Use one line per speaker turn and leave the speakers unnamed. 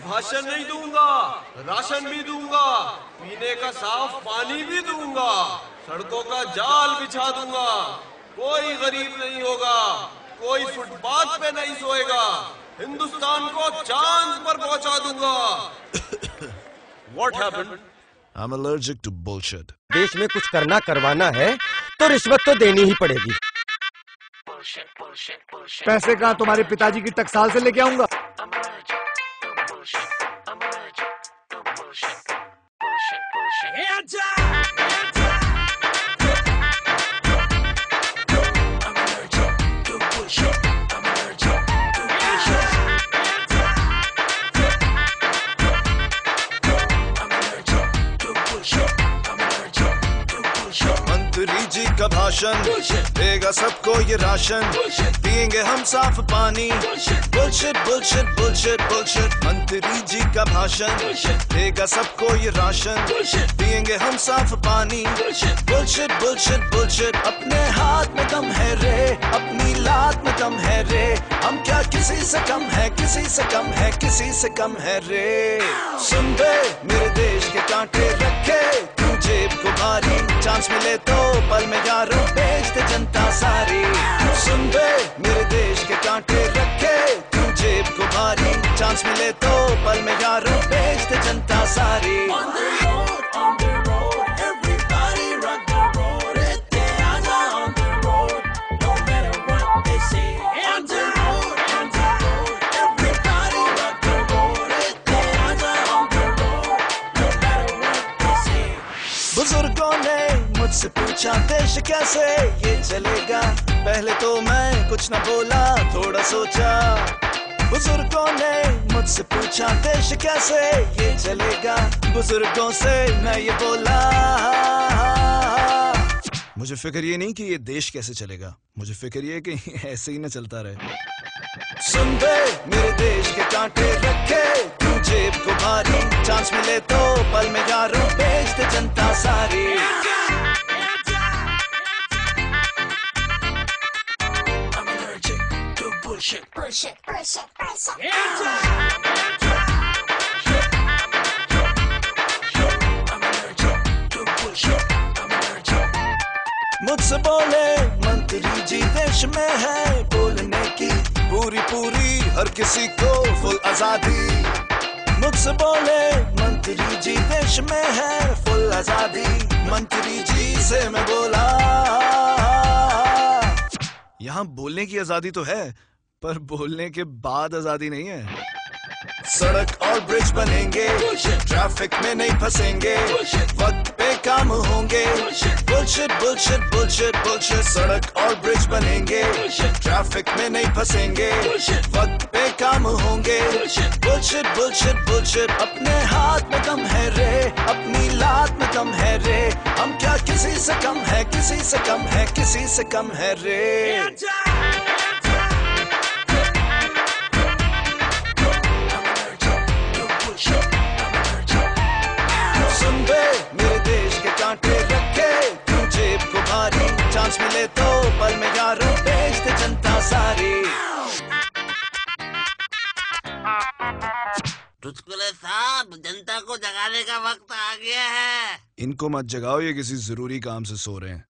भाषण नहीं दूंगा, राशन भी दूंगा, पीने का साफ पानी भी दूंगा, सड़कों का जाल बिछा दूंगा, कोई गरीब नहीं होगा, कोई फुटपाथ पे नहीं सोएगा, हिंदुस्तान को चांद पर पहुंचा दूंगा। What happened?
I'm allergic to bullshit.
देश में कुछ करना करवाना है तो रिश्वत तो देनी ही पड़ेगी।
पैसे कहाँ तुम्हारे पिताजी की टकसाल से लेके आऊंगा?
मंत्री जी का भाषण देगा सबको ये राशन, पिएंगे हम साफ पानी। Bullshit bullshit bullshit bullshit. मंत्री जी का भाषण देगा सबको ये राशन, पिएंगे हम साफ पानी। Bullshit bullshit bullshit. अपने हाथ में दम है रे, अपनी लात में दम है रे, हम क्या किसी से कम है, किसी से कम है, किसी से कम है रे। सुन बे मेरे देश के कांटे रखे तू जेब को भारी, चांस मिले तो पल में यारों बेच दे जनता सारी। सुन बे मेरे देश के कांटे रखे तू जेब को भारी, चांस मिले तो पल में यारों बेच दे जनता सारी। बुजुर्गों ने मुझसे पूछा देश कैसे ये चलेगा, पहले तो मैं कुछ न बोला, थोड़ा सोचा। बुजुर्गों ने मुझसे पूछा देश कैसे ये चलेगा, बुजुर्गों से मैं ये बोला। मुझे फिक्र ये नहीं कि ये देश कैसे चलेगा, मुझे फिक्र ये कि ऐसे ही न चलता रहे। सुन बे मेरे देश के कांटे रखे तू जेब को भारी, चांस मिले तो पल में यारों बेच दे जनता सारी। I'm allergic to bullshit. Bullshit, bullshit, bullshit. I'm allergic to bullshit. I'm allergic. मुझसे बोले मंत्री जी देश में है बोलने की पूरी पूरी हर किसी को फुल आजादी। मुझसे बोले मंत्री जी देश में है फुल आजादी, मंत्री जी से मैं बोला। यहाँ बोलने की आजादी तो है, पर बोलने के बाद आजादी नहीं है। सड़क और ब्रिज बनेंगे, ट्रैफिक में नहीं फंसेंगे, वक्त पे काम होंगे। Bullshit bullshit bullshit bullshit. सड़क और ब्रिज बनेंगे, ट्रैफिक में नहीं फंसेंगे, वक्त पे काम होंगे। Bullshit bullshit bullshit. अपने हाथ में दम है रे, अपनी लात में दम है रे, हम क्या किसी से कम है, किसी से कम है, किसी से कम है रे। सुन बे मेरे देश के कांटे रखे तू जेब को भारी, चांस मिले तो पल में यारों बेच दे जनता सारी।
चुटकुले साहब, जनता को जगाने का वक्त आ गया है।
इनको मत जगाओ, ये किसी जरूरी काम से सो रहे हैं।